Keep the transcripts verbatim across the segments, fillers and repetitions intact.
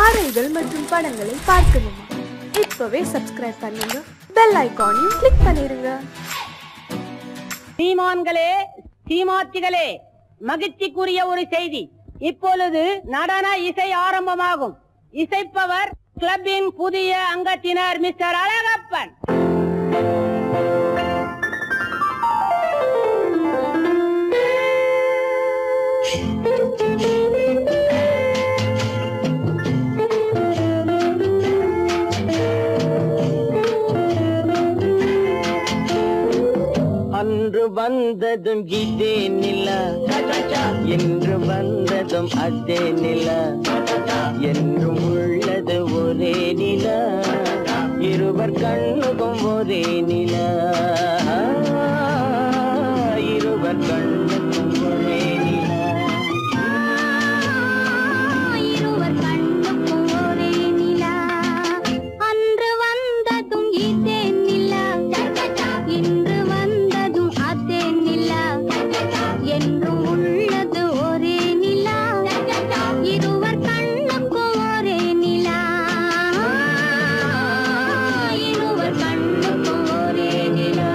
பாடல்கள் மற்றும் படங்களை பார்க்கணுமா? இப்பவே சப்ஸ்கிரைப் பண்ணுங்க, பெல் ஐகானையும் கிளிக் பண்ணிருங்க. சீமான்களே, சீமாத்திகளே, மகிழ்ச்சிக்குரிய ஒரு செய்தி. இப்பொழுது நடன இசை ஆரம்பமாகும். இசைப்பவர் கிளப்பின் புதிய அங்கத்தினர் மிஸ்டர் அழகப்பன். அன்று வந்ததும் இதே நிலா, என்று வந்ததும் அதே நிலா, என்றும் உள்ளது ஒரே நிலா, இருவர் கண்ணுக்கும் ஒரே நிலா, இருவர் கண்ணுக்கும் ஒரே நிலா, இருவர் கண்ணுக்கும் ஒரே நிலா. அன்று வந்ததும் இதே நிலா, இன்று வந்ததும் அதே நிலா, என்றும் உள்ளது ஒரே நிலா, இருவர் கண்ணுக்கும் ஒரே நிலா, இருவர் கண்ணுக்கும் ஒரே நிலா.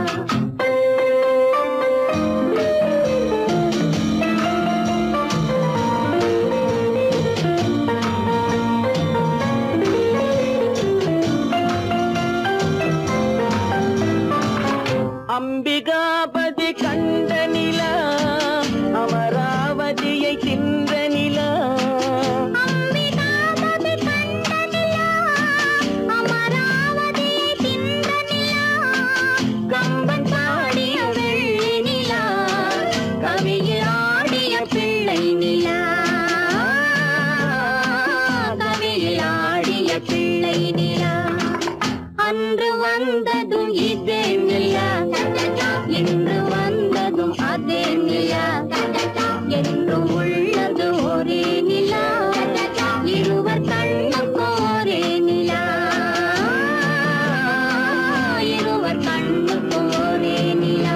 அம்பிகாபதி கண்ட நிலா, அமராவதியை தின்ற நிலா, அம்பிகாபதி கண்ட நிலா, அமராவதியை தின்ற நிலா, கம்பன் பாடிய வெள்ளி நிலா, கவியில் ஆடிய பிள்ளை நிலா, கவியில் ஆடிய பிள்ளை நிலா. அன்று வந்ததும் இதே நிலா, இன்று வந்ததும் அதே நிலா, என்றும் உள்ளது ஒரே நிலா, இருவர் கண்ணுக்கும் ஒரே நிலா, இருவர் கண்ணுக்கும் ஒரே நிலா.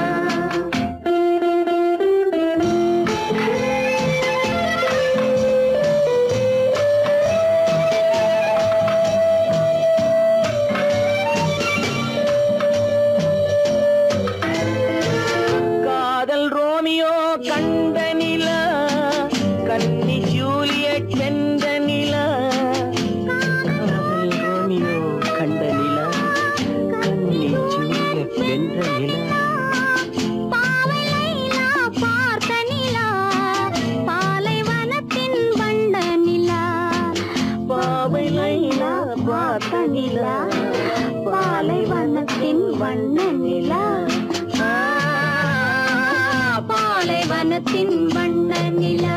ரோமியோ கண்ட நிலா, கன்னி ஜூலியட் வென்ற நிலா, காதல் ரோமியோ கண்ட நிலா, கன்னி ஜூலியட் வென்ற நிலா, பாவை லைலா பார்த்த நிலா, பாலைவனத்தின் வண்ண நிலா, பாவை லைலா பார்த்த நிலா, பாலைவனத்தின் வண்ண நிலா, பாலைவனத்தின் வண்ண நிலா.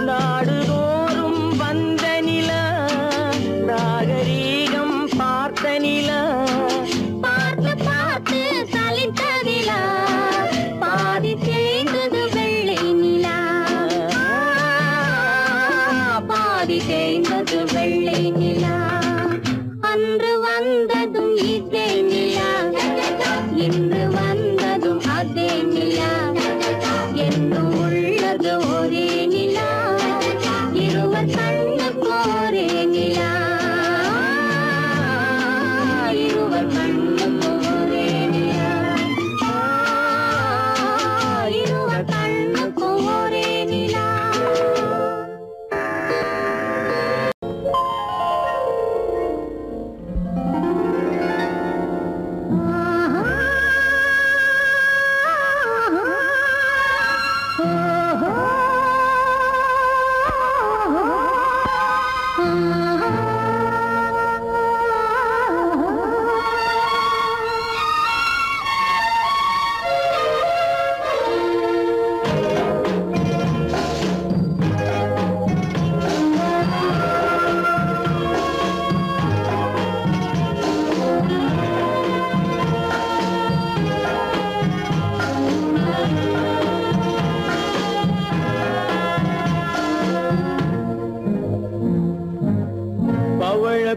நாடுதோறும் வந்த நிலா, நாகரீகம் பார்த்த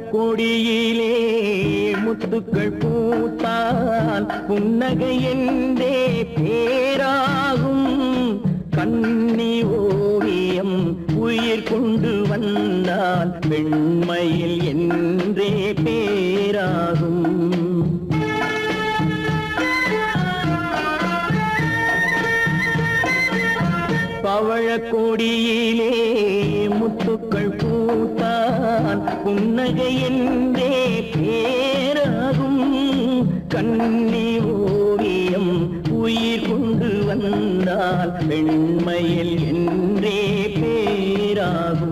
கொடியிலே முத்துக்கள் பூத்தால் புன்னகை என்றே பேராகும். கண்ணி ஓவியம் உயிர் கொண்டு வந்தால் பெண்மையில் என்றே பேராகும். பவழக்கொடியிலே முத்துக்கள் பூத்தான் புன்னகை என்றே பேராகும். கண்ணி ஓவியம் உயிர் கொண்டு வந்தால் பெண்மையில் என்றே பேராகும்.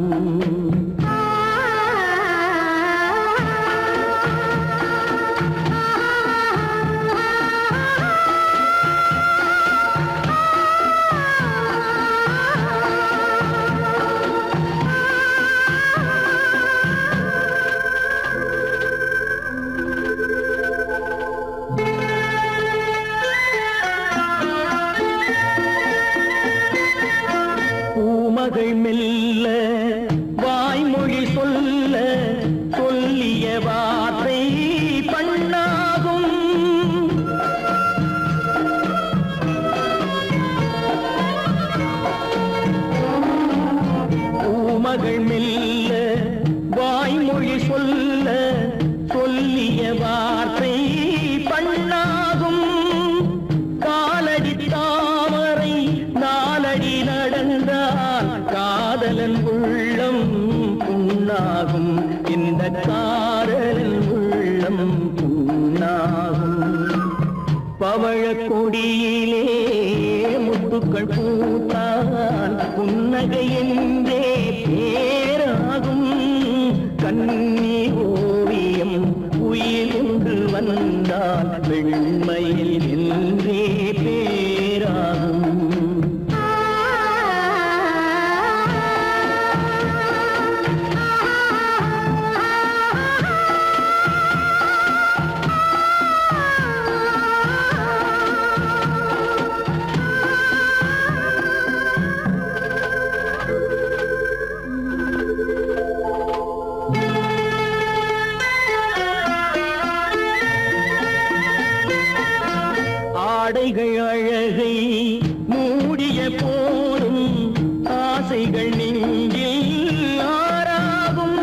பூமகள் மெல்ல வாய்மொழி சொல்ல சொல்லிய வார்த்தை பண்ணாகும். பூமகள் மெல்ல வாய்மொழி சொல்ல சொல்லிய வார்த்தை பண்ணாகும். காலடி தாமரை நாலடி நடந்தால் காதலன் உள்ளம் புண்ணாகும். இந்த காதலன் உள்ளம் புண்ணாகும். பவழக்கொடியிலே முத்துக்கள் பூத்தான் புன்னகை என்றே பேராகும். கண்ணி ஓவியம் உயிர் கொண்டு வந்தால் வெண்மையில் என்றே பேராகும். ஆடைகள் அழகை மூடிய போதும் ஆசைகள் நெஞ்சில் ஆறாகும்.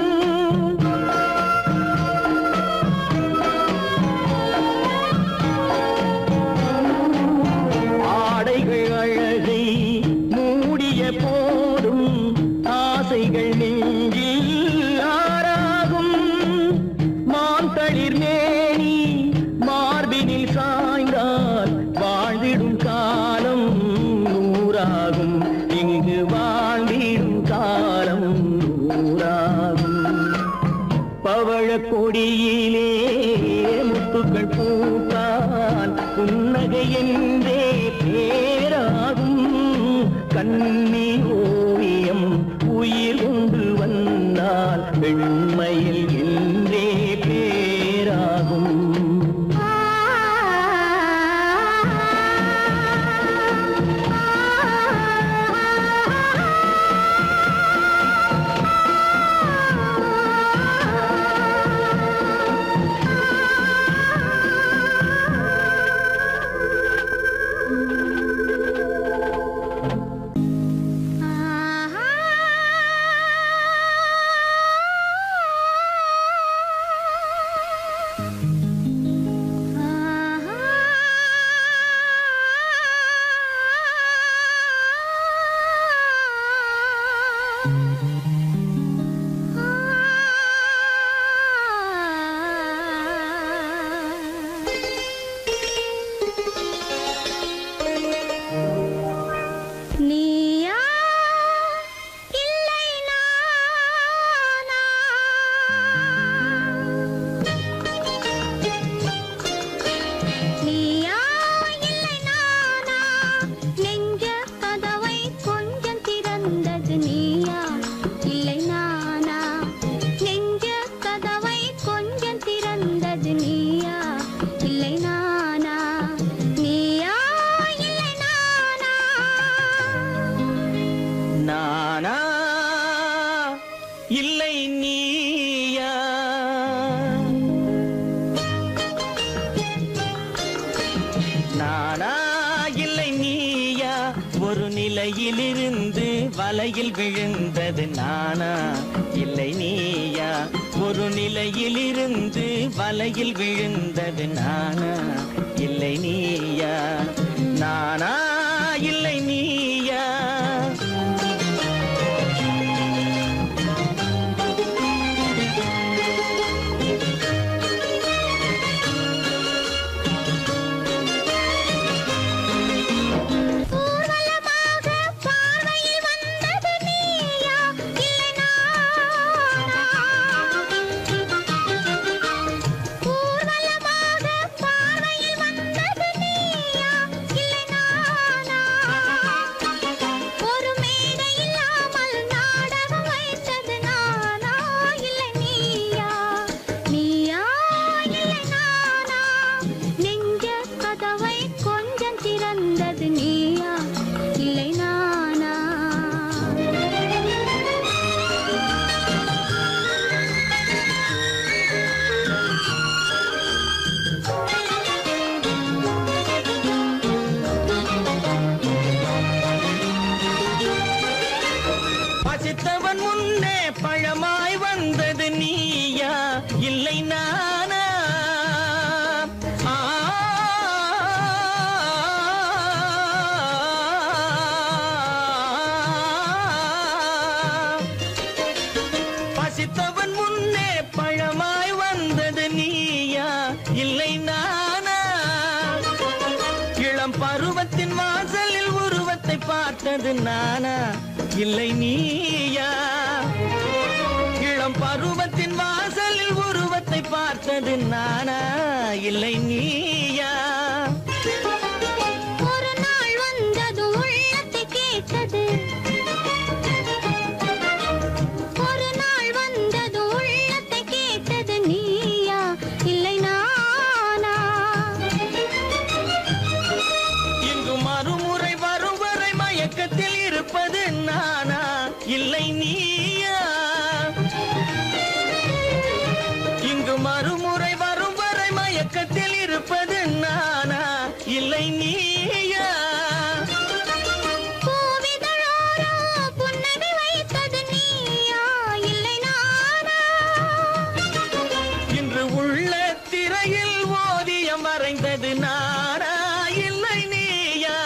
ஆடைகள் அழகை மூடிய போதும் ஆசைகள் நெஞ்சில் ஆறாகும். மாந்தளிர் மேனி மார்பினில் சாய்ந்தால் வாழ்ந்திடும் காலம் நூறாகும். இங்கு வாழ்ந்திடும் காலம் நூறாகும். பவழக்கொடியிலே முத்துக்கள் பூத்தான் புன்னகை என்றே பேராகும். கண்ணி ஓவியம் உயிர் கொண்டு வந்தால் பெண்மையில் என்றே பேராகும். ஒரு நிலையிலிருந்து வலையில் விழுந்தது நானா இல்லை நீயா ஒரு நிலையிலிருந்து வலையில் விழுந்தது நானா இல்லை நீயா நானா இல்லை நீயா பசித்தவன் முன்னே பழமாய் வந்தது நீயா இல்லை நானா பசித்தவன் முன்னே பழமாய் வந்தது நீயா இல்லை நானா இளம் பருவத்தின் வாசலில் உருவத்தை பார்த்தது நானா இல்லை நீயா இளம் பருவத்தின் வாசலில் உருவத்தை பார்த்தது நானா இல்லை நீயா ஒரு நாள் வந்தது உள்ளத்தை கேட்டது ஒரு நாள் வந்தது உள்ளத்தை கேட்டது நீயா இல்லை நானா இங்கு மறுமுறை வரும் வரை மயக்கத்தில் இருப்பது நானா இல்லை நீயா இங்கு மறுமுறை வரும் வரை மயக்கத்தில் இருப்பது நானா இல்லை நீயா பூவிதழோரோ புன்னகை வைத்தது நீயா இல்லை நானா இன்று உள்ள திரையில் ஓவியம் வரைந்தது நானா இல்லை நீயா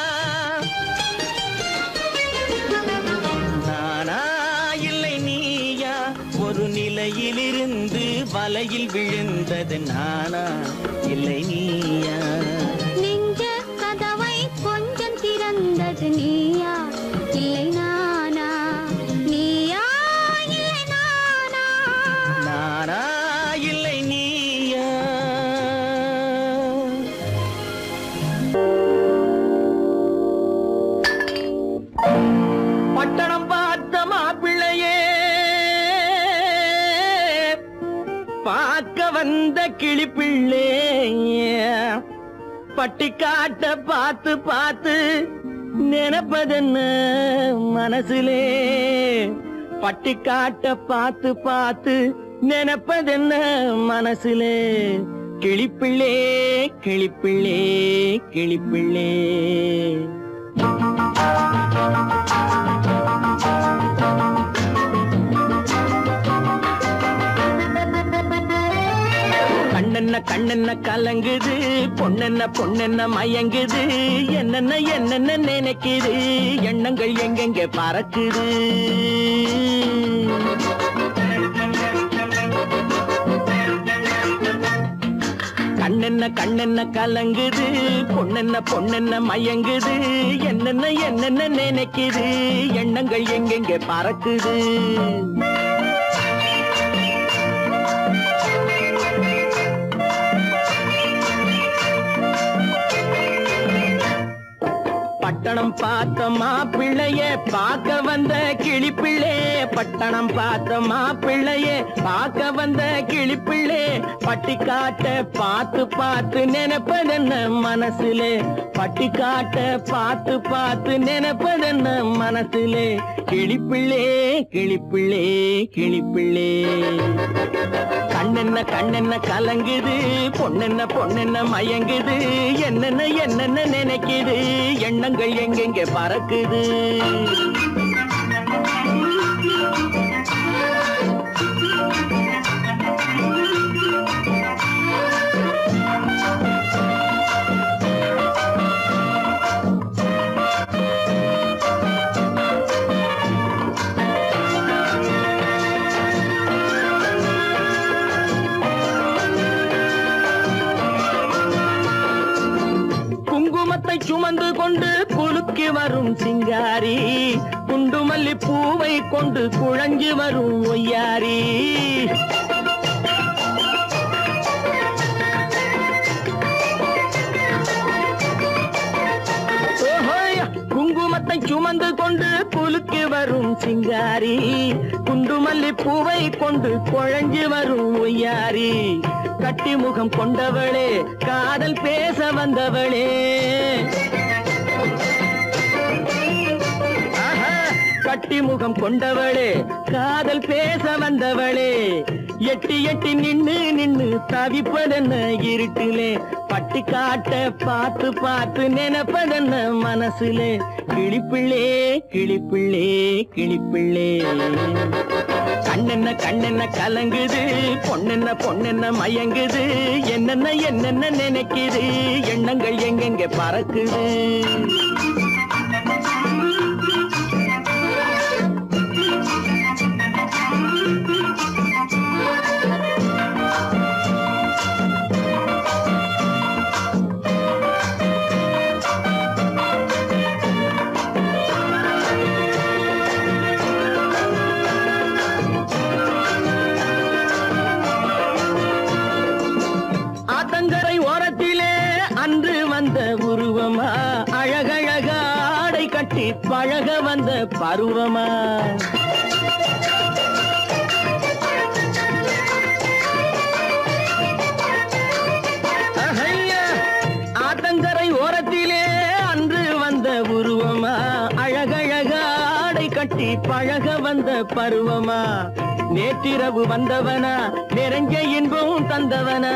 நானா இல்லை நீயா ஒரு நிலையிலிருந்து வலையில் விழுந்தது நானா இல்லை நீயா நெஞ்ச கதவை கொஞ்சம் திறந்தது நீயா இல்லை நானா நீயா இல்லை நானா நானா இல்லை நீயா பட்டணம் பார்த்த மாப்பிள்ளையே பார்க்க வந்த கிளிப்பிள்ளே பட்டிக்காட்ட பார்த்து பார்த்து நினைப்பதென்ன மனசுலே பட்டிக்காட்ட பார்த்து பார்த்து நினைப்பதென்ன மனசுலே கிளிப்பிள்ளே கிளிப்பிள்ளே கிளிப்பிள்ளே கண்ணென்ன கண்ணென்ன கலங்குது பொண்ணென்ன பொண்ணென்ன மயங்குது என்னென்ன என்னென்ன நினைக்குது எண்ணங்கள் எங்கெங்க பறக்குது கண்ணென்ன கண்ணென்ன கலங்குது பொண்ணென்ன பொண்ணென்ன மயங்குது என்னென்ன என்னென்ன நினைக்குது எண்ணங்கள் எங்கெங்க பறக்குது பட்டணம் பார்த்த மாப்பிள்ளைய பார்க்க வந்த கிளிப்பிள்ளே பட்டணம் பார்த்த மாப்பிள்ளைய பார்க்க வந்த கிளிப்பிள்ளே பட்டிக்காட்ட பார்த்து பார்த்து நினைப்பதென்ன மனசுலே பட்டிக்காட்ட பார்த்து பார்த்து நினைப்பதென்ன மனசுலே கிளிப்பிள்ளே கிளிப்பிள்ளே கிளிப்பிள்ளே கண்ணென்ன கண்ணென்ன கலங்குது பொண்ணென்ன பொண்ணென்ன மயங்குது என்னென்ன என்னென்ன நினைக்குது எண்ணங்கள் எண்ணங்கள் எங்கெங்கே பறக்குது. சுமந்து கொண்டு குலுக்கி வரும் சிங்காரி, குண்டுமல்லி பூவை கொண்டு குழஞ்சி வரும் ஒய்யாரி. குங்குமத்தை சுமந்து கொண்டு குலுக்கி வரும் சிங்காரி, குண்டுமல்லி பூவை கொண்டு குழஞ்சி வரும் ஒய்யாரி. கட்டி முகம் கொண்டவளே, காதல் பேச வந்தவளே, கட்டி முகம் கொண்டவளே, காதல் பேச வந்தவளே. எட்டி எட்டி நின்னு நின்னு தவிப்பதென்ன இருட்டிலே, பட்டி காட்ட பார்த்து பார்த்து நினைப்பதென்ன மனசுலே. கிளிப்பிள்ளே கிளிப்பிள்ளே கிளிப்பிள்ளே, கண்ணென்ன கண்ணென்ன கலங்குது, பொண்ணென்ன பொண்ணென்ன மயங்குது, என்னென்ன என்னென்ன நினைக்குது, எண்ணங்கள் எங்கெங்கே பறக்குது. உருவமா அழகழக ஆடை கட்டி பழக வந்த பருவமா, ஆத்தங்கரை ஓரத்திலே அன்று வந்த உருவமா அழகழக ஆடை கட்டி பழக வந்த பருவமா. நேற்றிரவு வந்தவனா நிறைஞ்ச இன்பம் தந்தவனா,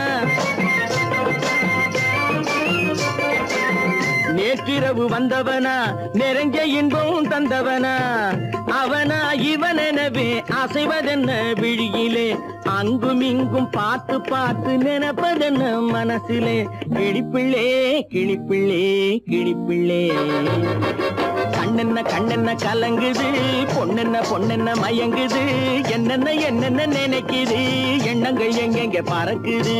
நேற்றிரவு வந்தவனா நெருங்க இன்பம் தந்தவனா. அவனா இவனெனவே அசைவதென்ன விழியிலே, அங்கும் இங்கும் பார்த்து பார்த்து நினைப்பதென்ன மனசிலே. கிளிப்பிள்ளே கிளிப்பிள்ளே கிளிப்பிள்ளே, கண்ணென்ன கண்ணென்ன கலங்குது, பொண்ணென்ன பொண்ணென்ன மயங்குது, என்னென்ன என்னென்ன நினைக்குது, எண்ணங்கள் எங்கெங்கே பறக்குது.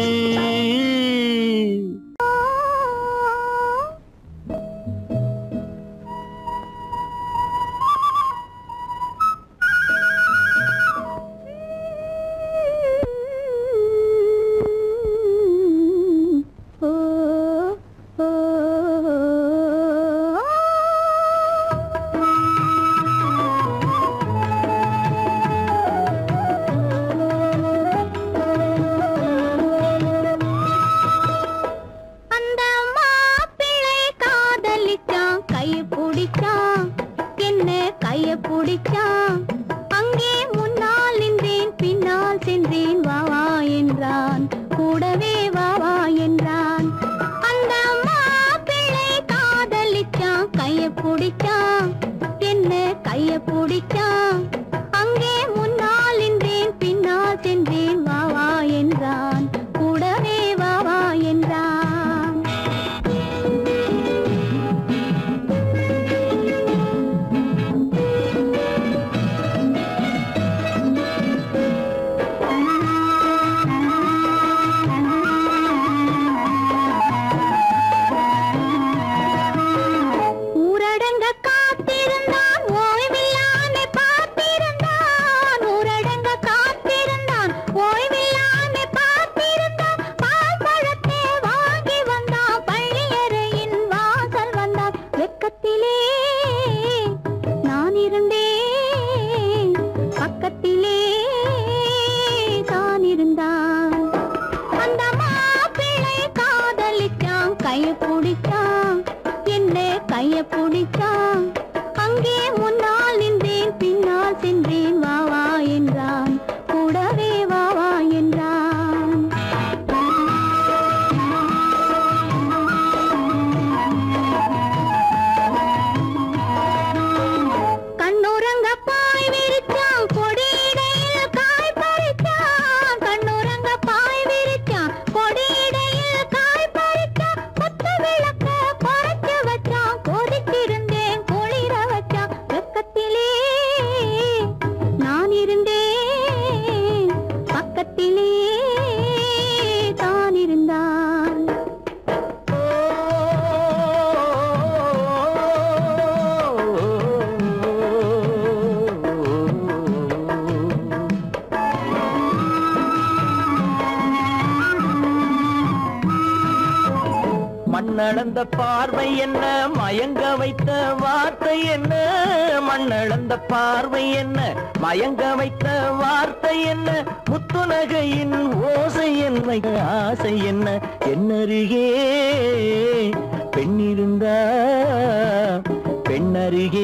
மண்ணளந்த பார்வை என்ன மயங்க வைத்த வார்த்தை என்ன மண்ணளந்த பார்வை என்ன மயங்க வைத்த வார்த்தை என்ன முத்துநகையின் ஓசை என்ன ஆசை என்ன என்னருகே பெண்ணிருந்தா பெண்ணருகே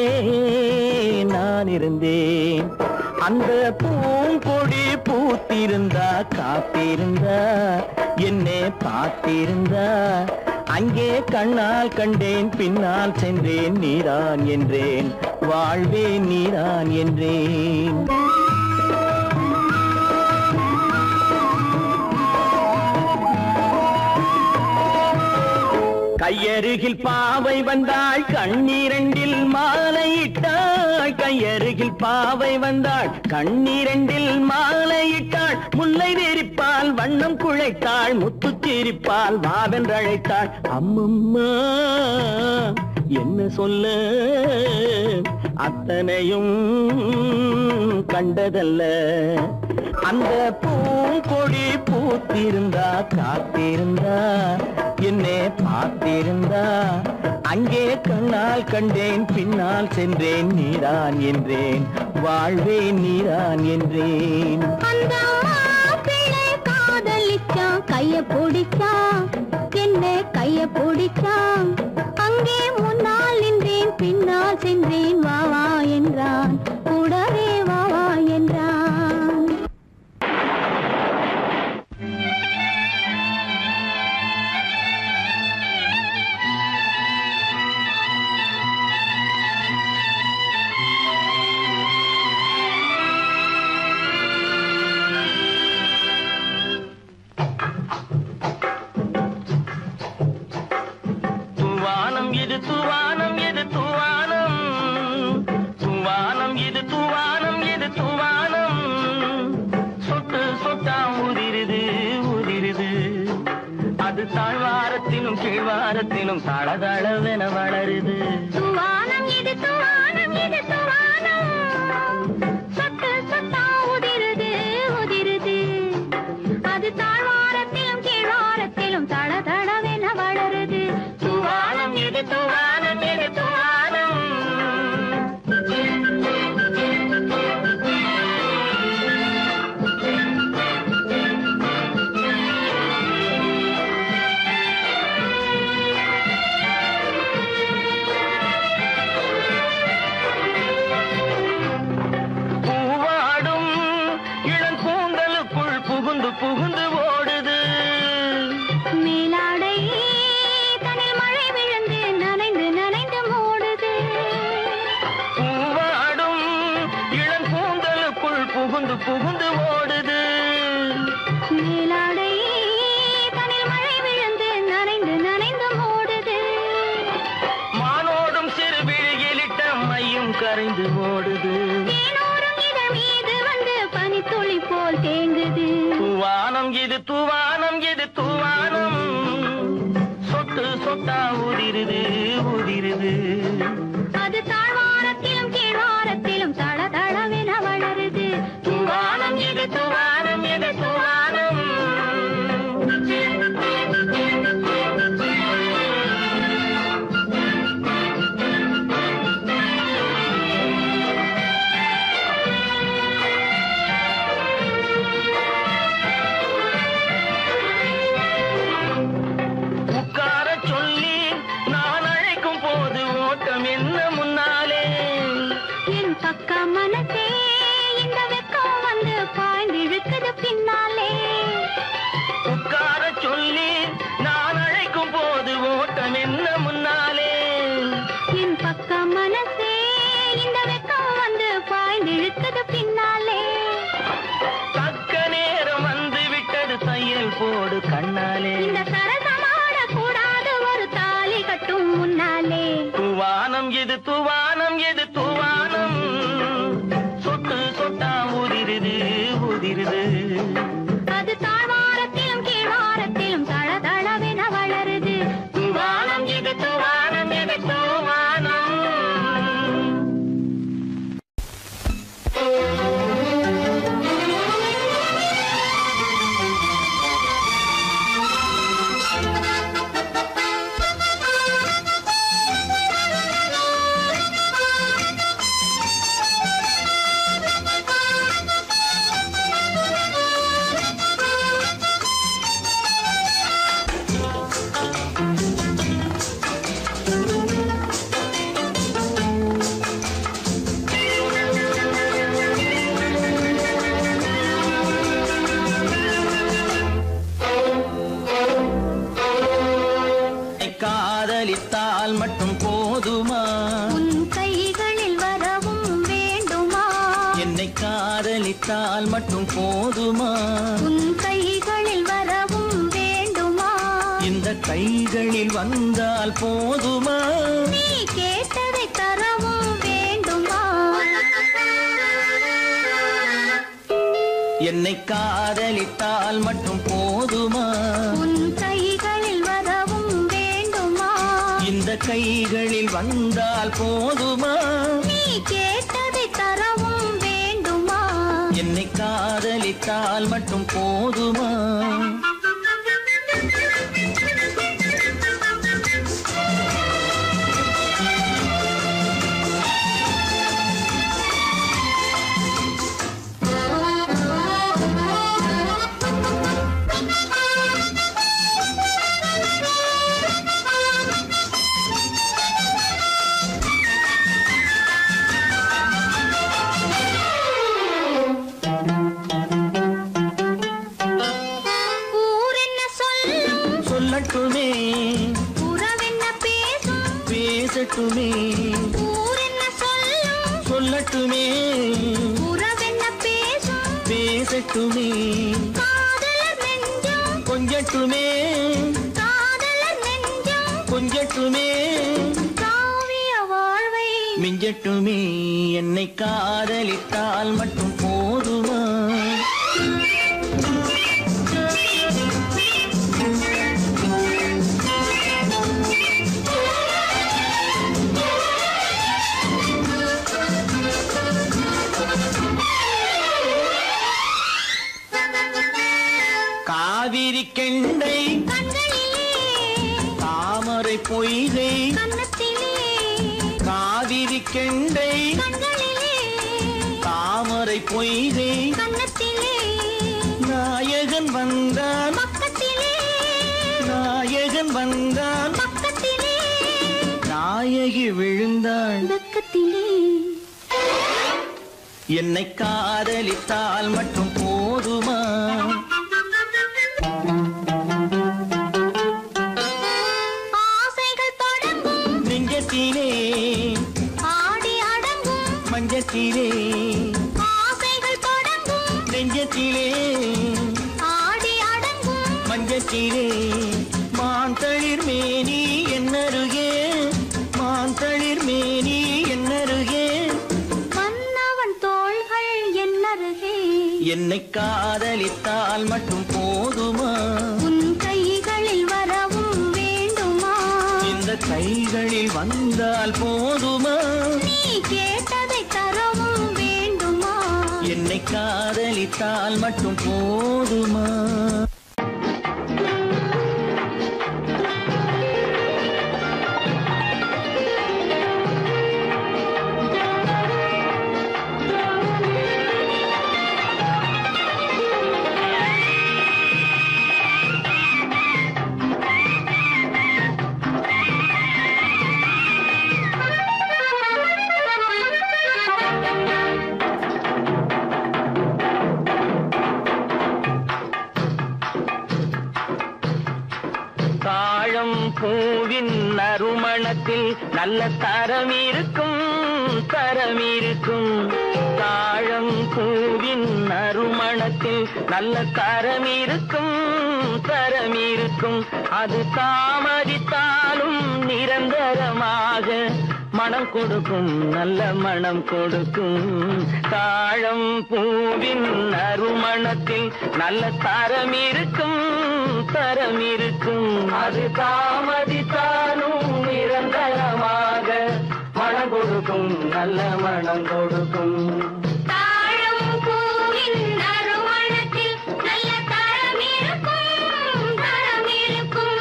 நான் இருந்தேன் அந்த பூங்கொடி பூத்திருந்தா காத்திருந்தா என்னை பார்த்திருந்தா அங்கே கண்ணால் கண்டேன் பின்னால் சென்றேன் நீதான் என்றேன் வாழ்வே நீதான் என்றேன் கையருகில் பாவை வந்தாள் கண்ணீரண்டில் மாலையிட்டாள் கையருகில் பாவை வந்தாள் கண்ணீரண்டில் மாலையிட்டாள் முல்லை வெறிப்பால் வண்ணம் குழைத்தாள் முத்து சிரிப்பால் வாவென்றழைத்தாள் அம்மம்மா என்ன சொல்ல அத்தனையும் கண்டதல்ல அந்த பூங்கொடி பூத்திருந்தா காத்திருந்தா என்னை பார்த்திருந்தா அங்கே கண்ணால் கண்டேன் பின்னால் சென்றேன் நீதான் என்றேன் வாழ்வே நீதான் என்றேன் அந்த மாப்பிள்ளை காதலிச்சான் கைய பிடிச்சான் என்ன கைய பிடிச்சான் அங்கே முன்னால் நின்றேன் பின்னால் சென்றேன் வா வா என்றான் கூடவே வா வா என்றான் தாழ்வாரத்திலும் கீழ்வாரத்திலும் தளதளவென வளருது துவானம் இது துவானம் இது துவானம் சொட்டு சொட்டா உதிருது உதிருது அது தாழ்வாரத்திலும் கீழ்வாரத்திலும் தளதளவென வளருது துவானம் இது துவானம் இது துவானம் புகுந்து ஓடுது மேலாடை தனில் மழை விழுந்து நனைந்து நனைந்து மூடுது பூவாடும் இளம் கூந்தலுக்குள் புகுந்து புகுந்து ஓடுது மேலாடை தனில் மழை விழுந்து நனைந்து நனைந்து மூடுது மானோடும் சிறு விழியிலிட்ட மையும் கரைந்து ஓடுது தேனோரும் இதழ் மீது வந்து பனித்துளி போல் தேங்குது தூவானம் இது தூவானம் இது தூவானம் சொட்டு சொட்டா உதிருது உதிருது அது தாழ்வாரத்திலும் கீழ்வாரத்திலும் தள தளவென வளருது தூவானம் இது தூவானம் இது தூவானம் பக்க மனசே இந்த வெக்கம் வந்து பாய்ந்திழுக்குது பின்னாலே உட்கார சொல்லி நான் அழைக்கும் போது ஓட்டம் என்ன முன்னாலே என் பக்க மனசே இந்த வெக்கம் வந்து பாய்ந்திழுக்குது பின்னாலே தக்க நேரம் வந்து விட்டது தையல் போடு கண்ணாலே இந்த சரசமாட கூடாது ஒரு தாலி கட்டும் முன்னாலே தூவானம் எது தூவானம் எது தூவானம் சொட்டு சொட்டா உதிருது உதிருது அது தாழ்வாரத்திலும் கீழ்வாரத்திலும் தள தளவென வளருது தூவானம் எது தூவானம் எது தூவானம் மட்டும் போதுமா? உன் கைகளில் வரவும் வேண்டுமா? என்னை காதலித்தால் மட்டும் போதுமா? உன் கைகளில் வரவும் வேண்டுமா? இந்த கைகளில் வந்தால் போதுமா? நீ கேட்டதை தரவும் வேண்டுமா? என்னை காதலித்தால் மட்டும் போதுமா? உன் கைகளில் வரவும் வேண்டுமா? இந்த கைகளில் வந்தால் போதுமா? நீ கேட்டதை தரவும் வேண்டுமா? என்னை காதலித்தால் மட்டும் போதுமா? சொல்லட்டுமே உறவென்ன பேசும் பேசட்டுமே ஊரென்ன சொல்லும் சொல்லட்டுமே உறவென்ன பேசும் பேசட்டுமே காதலர் நெஞ்சம் கொஞ்சட்டுமே காதலர் நெஞ்சம் கொஞ்சட்டுமே காவிய வாழ்வை மிஞ்சட்டுமே. என்னை காதலித்தால் மட்டும் போதுமா? காவிரி கெண்டை கண்களிலே தாமரை பொய்கை கன்னத்திலே காவிரி கெண்டை கண்களிலே தாமரை பொய்கை கன்னத்திலே நாயகன் வந்தான் பக்கத்திலே நாயகன் வந்தான் பக்கத்திலே நாயகி விழுந்தாள் பக்கத்திலே. என்னை காதலித்தால் மட்டும் போதுமா? ஆசைகள் தொடங்கும் நெஞ்சத்திலே ஆடி அடங்கும் மஞ்சத்திலே ஆசைகள் தொடங்கும் நெஞ்சத்திலே ஆடி அடங்கும் மஞ்சத்திலே மாந்தளிர் மேனி என்னருகே மாந்தளிர் மேனி என்னருகே மன்னவன் தோள்கள் என்னருகே என்னை காதலித்தால் மட்டும் போதுமா? உன் கைகளில் வரவும் வேண்டுமா? இந்த கைகளில் வந்தால் போதுமா? நீ கேட்டதை தரவும் வேண்டுமா? என்னை காதலித்தால் மட்டும் போதுமா? தாழம் பூவின் நறுமணத்தில் நல்ல தரம் இருக்கும் தரம் இருக்கும். தாழம் பூவின் நறுமணத்தில் நல்ல தரம் இருக்கும் தரம் இருக்கும். அது தாமதித்தாலும் நிரந்தரமாக மனம் கொடுக்கும் நல்ல மனம் கொடுக்கும். தாழம் பூவின் நறுமணத்தில் நல்ல தரம் இருக்கும் தரம் இருக்கும். அது தாமதித்தாலும் நிரந்தரமாக மனம் கொடுக்கும் நல்ல மனம் கொடுக்கும். தாழம் பூவின் நறுமணத்தில் நல்ல தரம் இருக்கும் தரம் இருக்கும்.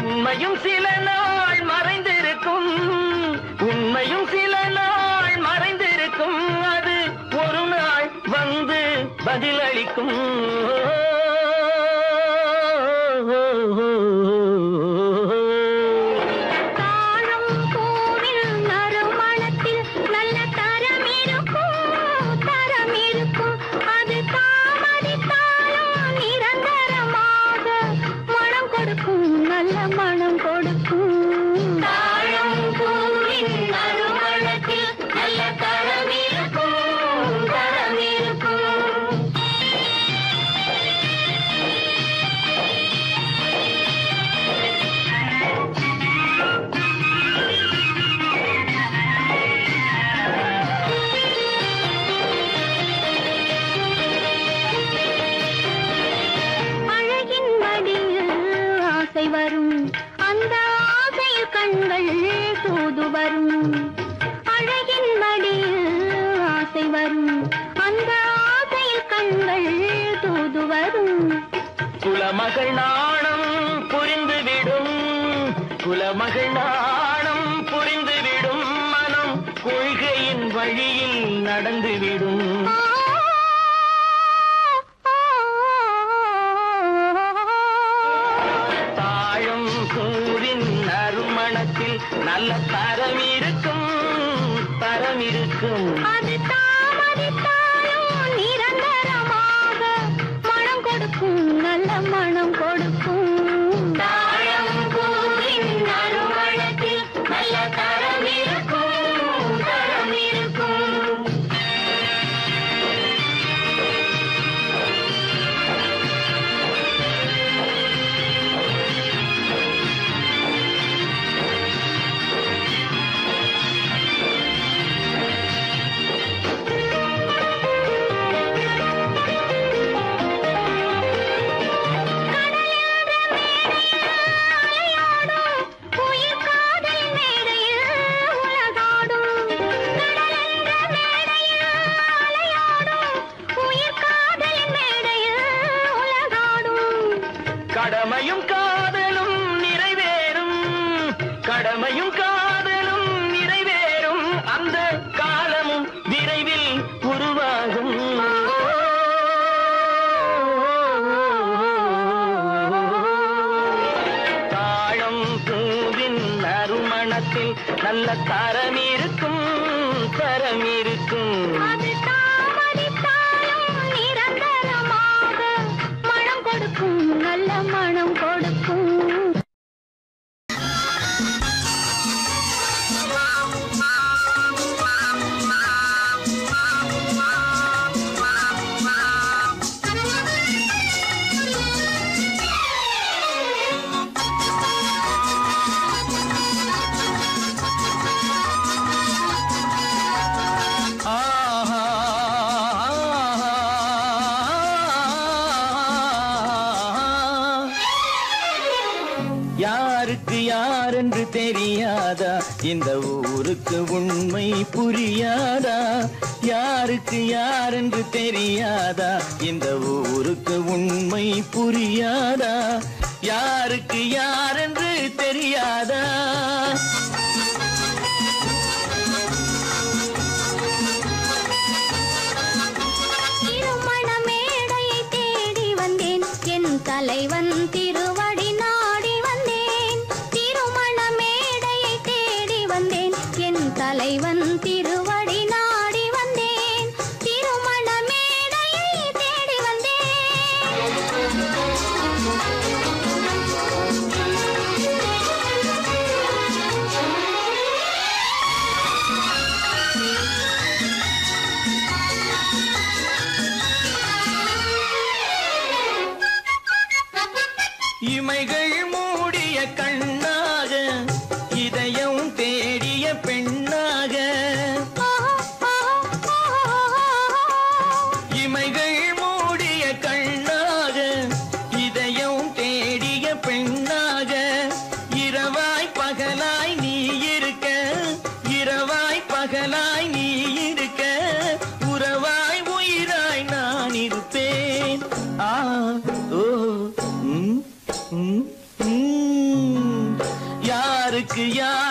உண்மையும் சில நாள் மறைந்திருக்கும், உண்மையும் சில நாள் மறைந்திருக்கும், அது ஒரு நாள் வந்து பதிலளிக்கும். குலமகள் நாணம் புரிந்துவிடும், குலமகள் நாணம் புரிந்துவிடும், மனம் கொள்கையின் வழியில் நடந்துவிடும். தாழம் பூவின் நறுமணத்தில் நல்ல தரம் இருக்கும், தரம் இருக்கும். நல்ல மனம் கொடுக்கும். தாழம் பூவின் நறுமணத்தில் நல்ல தரம் இருக்கும், தரம் இருக்கும். கடமையும் காதலும் நிறைவேறும், கடமையும் காதலும் நிறைவேறும், அந்த காலமும் விரைவில் உருவாகும். தாழம் பூவின் நறுமணத்தில் நல்ல தரம் இருக்கும், தரம் இருக்கும். நல்ல மனம் கொடுக்கும். யாருக்கு யாரென்று தெரியாதா, இந்த ஊருக்கு உண்மை புரியாதா? யாருக்கு யாரென்று தெரியாதா, இந்த ஊருக்கு உண்மை புரியாதா? யாருக்கு யாரென்று தெரியாதா? திருமண மேடையை தேடி வந்தேன், என் தலைவன் திருவடி நாடி வந்தேன். திருமண மேடையை தேடி வந்தேன், என் தலைவன் திருவடி நாடி வந்தேன். திருமண மேடையை தேடி இமைகள் மூடிய கண்ணாக, இதயம் தேடிய பெண்ணாக. இமைகள் மூடிய கண்ணாக, இதயம் தேடிய பெண்ணாக. இரவாய் பகலாய் நீ இருக்க, இரவாய் பகலாய் நீ இருக்க, உறவாய் உயிராய் நான் இருப்பேன். ஆ ஓ ம் ம் ம் அதுக்கு யார்